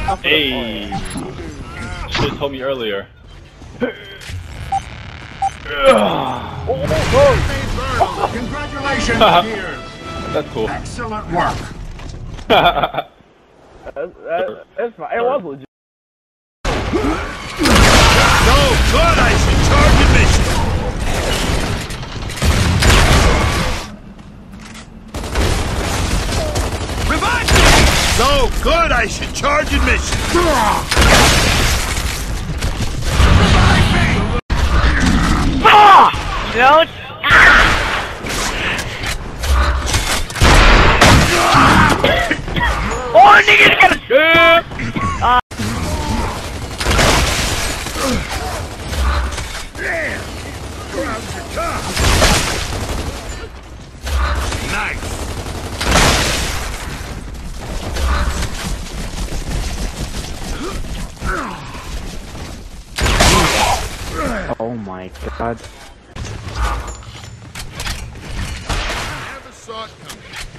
Hey! Should have told me earlier. Congratulations, Gears! That's cool. Excellent work! That's fine. It was legit. So good, I should charge admission! Revive me! So good, I should charge admission! Don't. Oh, nigga, get it! Damn! Crowds are tough! Nice! Oh my god. Never saw it coming.